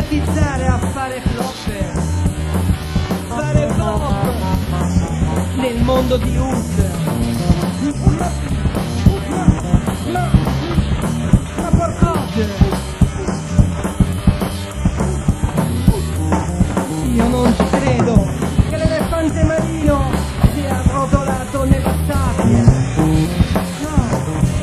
monetizzare, a fare flopper, fare pop nel mondo di Ud. Ma porcode, io non ci credo che l'elefante marino sia rotolato nella sabbia. No.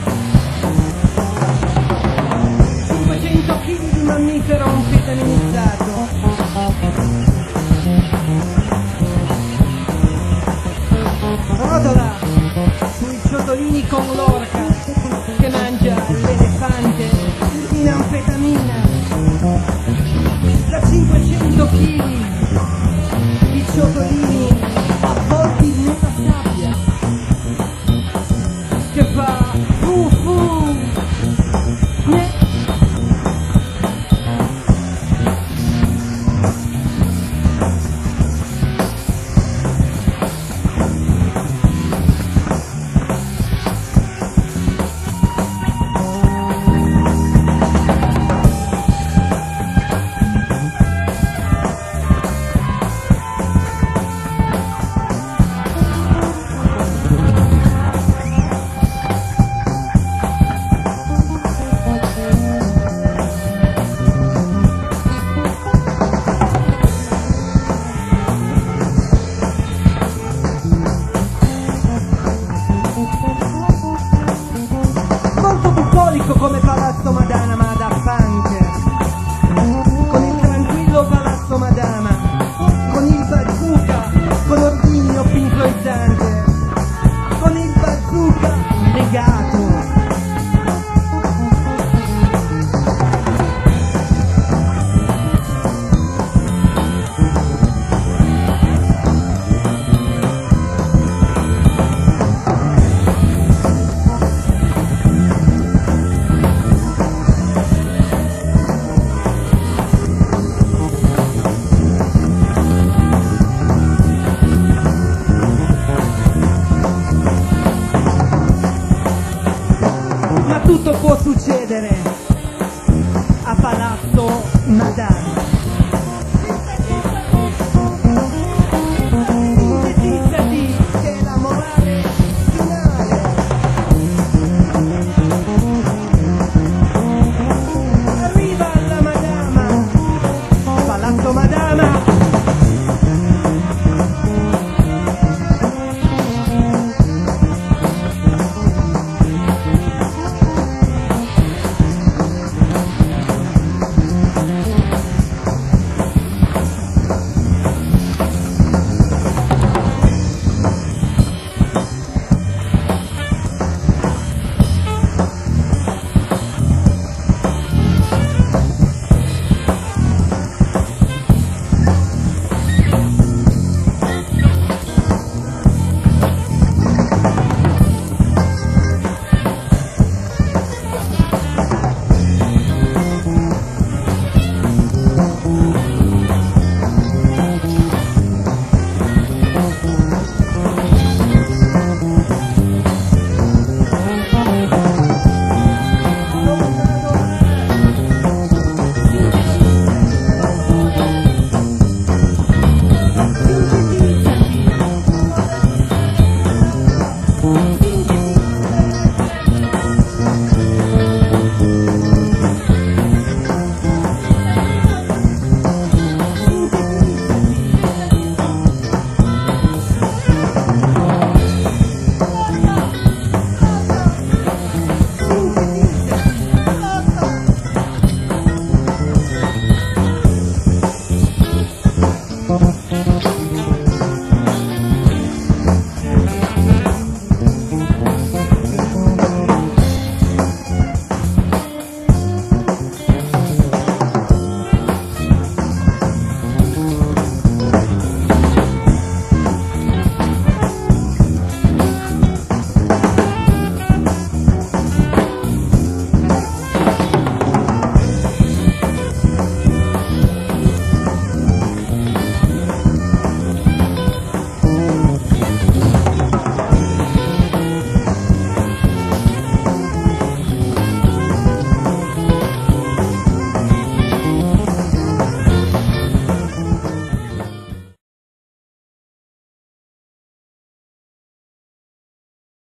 500 kg di mammifero anfetamizzato. Rotola sui ciotolini con l'orca che mangia l'elefante in anfetamina. Da 500 kg di ciotolini avvolti nella sabbia che fa fu fu. Come Palazzo Madama, ma da punk, con il tranquillo Palazzo Madama, con il bazooka, con ordigno pinkloizzante, con il bazooka negato. Ma tutto può succedere a Palazzo Madama.